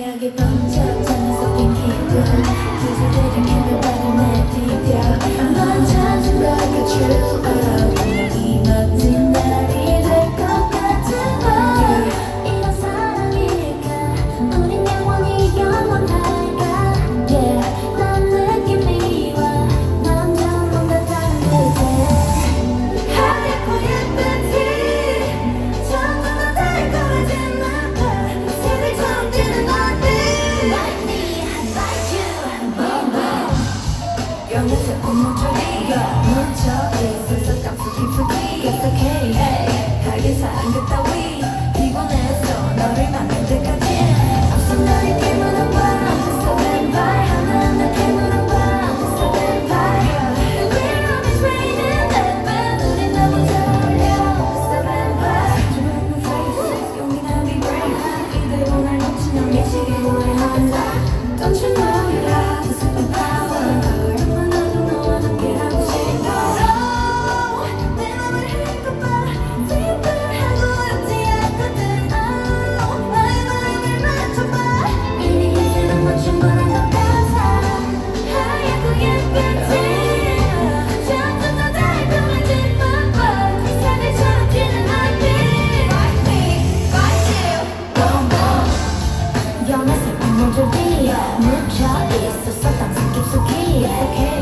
희미하게 번쩍잖아 섞인 기분 기술들이 캐나다를 내디뎌 넌 찾은 걸까 true 이 멋진 날이 될 것 같은 걸 이런 사랑일까 우린 영원히 영원할까 yeah 난 느낌이 와 남자는 뭔가 다른 듯해 하얗고 예쁜 티 전부 다 달콤해진 나팔 새들 처음 뛰는 얼빛 Like me, like you, boom boom 영에서 꽃목소리가 묻혀있어서 땀속 깊숙이 It's okay, hey 하게 사랑 그 따위 피곤했어 너를 만날 때까지 앞서 너의 깨물은 밤 It's a vampire 하나하나 깨물은 밤 It's a vampire We're always raining that 우린 너무 잘 어울려 It's a vampire 주변 faces 용기나 be brave 이대로 날 넘치는 미치게 후회한다 Don't you know you have the superpower 얼마나도 너와 함께 하고 싶어 Oh 내 맘을 헹궈봐 simple 하고 없지 않거든 Oh 나의 마음을 맞춰봐 이미 이제는 뭐 충분한 것 같아 하얗고 예쁜 티 점점 더 달콤해진 맘과 새들처럼 뛰는 얼빛 Like me, like you, boom boom 영화 슬픈 모조리 묻혀있어서 땀속 깊숙이 It's okay